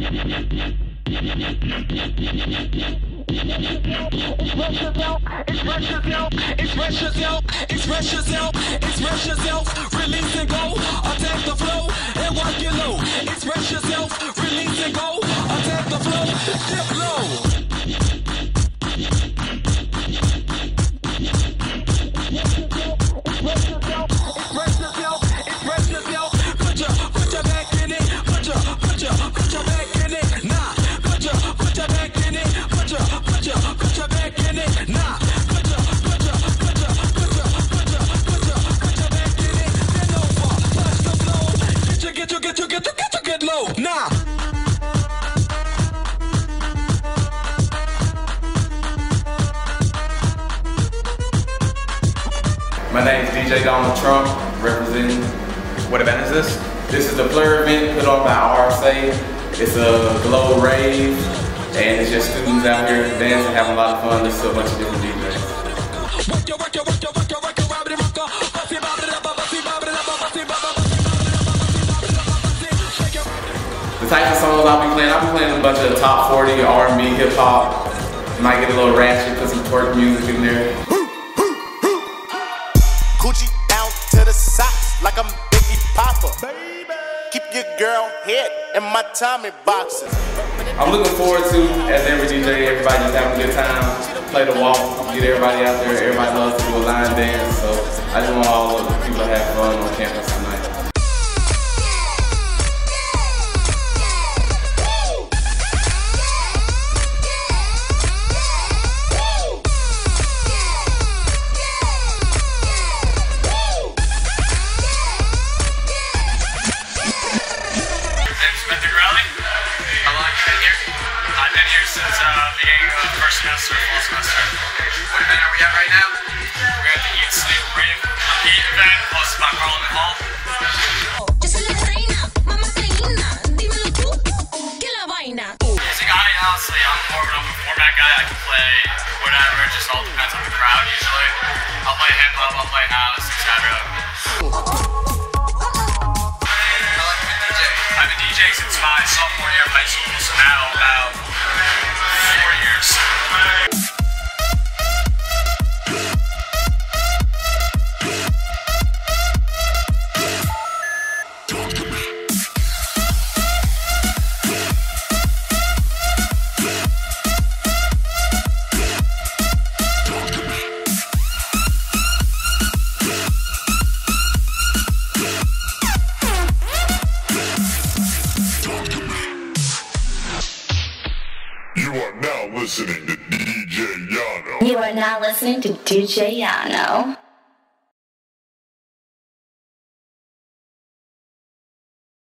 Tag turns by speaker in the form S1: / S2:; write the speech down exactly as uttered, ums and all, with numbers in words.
S1: Express yourself, express yourself, express yourself, release and go, attack the flow and work it low. Express yourself, release and go, attack the flow, dip low. Express yourself, express yourself, express yourself, put your, put your back in it, put your, put your, put your back in it, nah, put your, put your back in it, put your, put your, put your back in it, nah. Nah.
S2: My name is D J Donald Trump, representing.
S3: What event is this?
S2: This is the Plur event put on by R S A. It's a glow rave, and it's just students out here dancing, having a lot of fun. This is a bunch of different D Js. The type of songs I'll be playing, I'll be playing a bunch of top forty R and B, hip hop. Might get a little ratchet, put some twerk music in there.
S4: Coochie down to the socks like I'm Biggie Papa. Baby. Keep your girl head in my Tommy boxes.
S2: I'm looking forward to, as every D J, everybody just having a good time. Play the walk, get everybody out there. Everybody loves to do a line dance, so I just want all of the people to have fun on campus tonight.
S5: I've been here since uh, the beginning of first semester, fall semester. What event are we at right now? We're at the Eat Sleep Rave Eat event hosted by Parliament Hall. Music, I honestly, I'm more of a format guy. I can play whatever, it just all depends on the crowd usually. I'll play hip hop, I'll play house, et cetera. I've been DJing since my sophomore year of high school, so now about four years.
S6: You are now listening to D J Yano.
S7: You are now listening to D J Yano.